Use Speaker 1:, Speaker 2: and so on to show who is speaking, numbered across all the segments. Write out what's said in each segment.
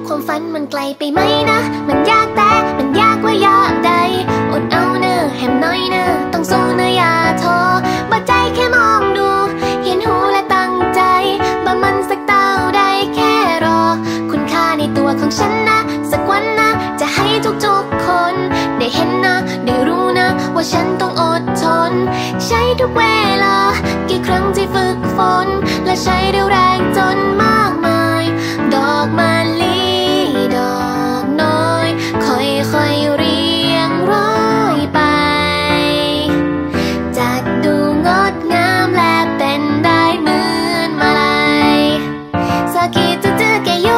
Speaker 1: ความฝันมันไกลไปไหมนะมันยากแต่มันยากกว่ายากใดอดเอาเนอะแหมน้อยเนอะต้องสู้เนอะอย่าท้อบ่ใจแค่มองดูเห็นหูและตั้งใจบ่มันสักเต้าใดแค่รอคุณค่าในตัวของฉันนะสักวันนะจะให้ทุกๆคนได้เห็นนะได้รู้นะว่าฉันต้องอดทนใช้ทุกเวลากี่ครั้งที่ฝึกฝนและใช้เรี่ยวแรงจนมากมายดอกมะลิดอกน้อยค่อยๆเรียงร้อยไปจัดดูงดงามและเป็นได้เหมือนมาลัยสากิจุจุเกโย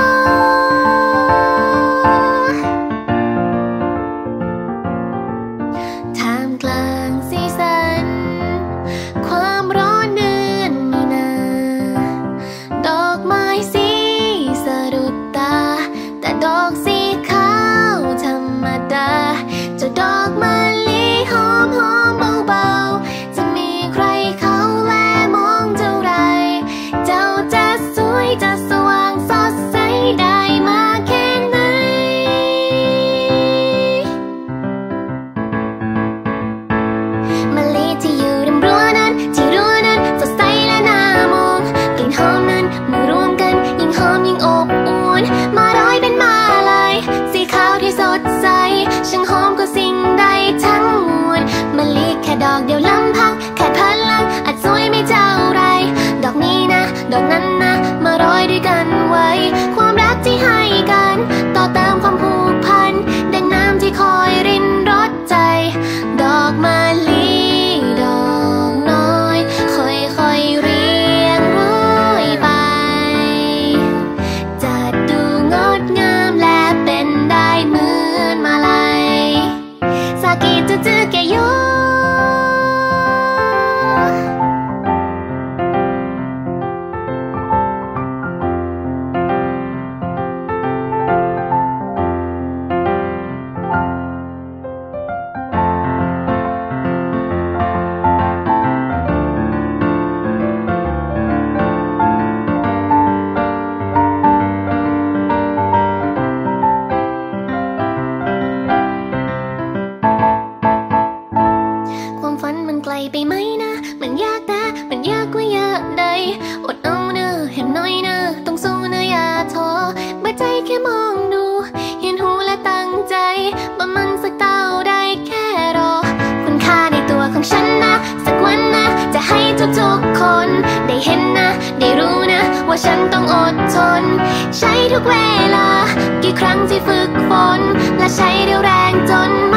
Speaker 1: ท่ามกลางสีสันความร้อนเดือนมีนาดอกไม้สีสะดุดตาแต่ดอกสีขาวธรรมดาเจ้าดอกมะลิหอมเบาๆจะมีใครเขาแลมองเท่าไรเจ้าจะสวยจะสว่างสดใสได้มากแค่ไหนมะลิที่อยู่ริมรั้วนั้นที่รั้วนั้นสดใสและน่ามองกลิ่นหอมนั้นเมื่อรวมกันยิ่งหอมยิ่งอบอุ่นมาร้อยเป็นมาลัยสีขาวที่สดใสช่างหอมกว่าสิ่งใดทั้งมวลมะลิแค่ดอกเดียวลำพังแค่พลังอาจสวยไม่เท่าไรดอกนี้นะดอกนั้นนะมาร้อยด้วยกันไว้ความรักที่ให้กันต่อเติมความผูกพันดังน้ำที่คอยรินรสใจดอกมะลิดอกน้อยค่อยๆเรียงร้อยไปจะดูงดงามและเป็นได้เหมือนมาลัยสากิจุจุเกโยความฝันมันไกลไปไหมนะมันยากแต่มันยากกว่ายากใดอดเอาเนอะแหมน้อยเนอะต้องสู้เนอะอย่าท้อบ่ใจแค่มองดูเห็นหูและตั้งใจบ่มันสักเต้าได้แค่รอคุณค่าในตัวของฉันนะสักวันนะจะให้ทุกๆคนได้เห็นนะได้รู้นะว่าฉันต้องอดทนใช้ทุกเวลากี่ครั้งที่ฝึกฝนและใช้เรี่ยวแรงจน